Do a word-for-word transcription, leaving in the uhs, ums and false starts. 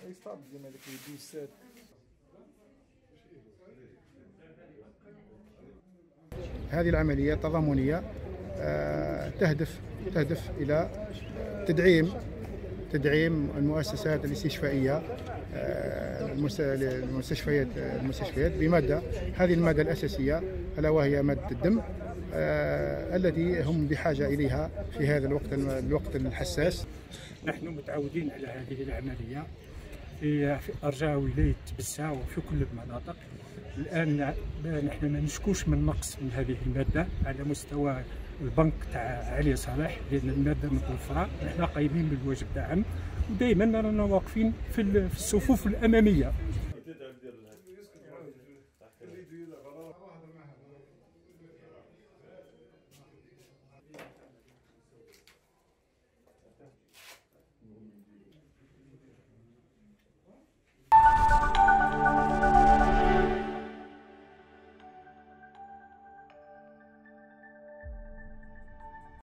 هذه العملية تضامنية تهدف تهدف إلى تدعيم تدعيم المؤسسات الاستشفائية، المستشفيات المستشفيات بمادة، هذه المادة الأساسية ألا وهي مادة الدم التي هم بحاجة إليها في هذا الوقت الوقت الحساس. نحن متعودين على هذه العملية في أرجاء ولاية بسا وفي كل المناطق. الآن نحن ما نشكوش من نقص من هذه المادة على مستوى البنك تاع علي صالح، لأن المادة متوفرة. نحن قايمين بالواجب تاعهم ودائما رانا واقفين في الصفوف الأمامية.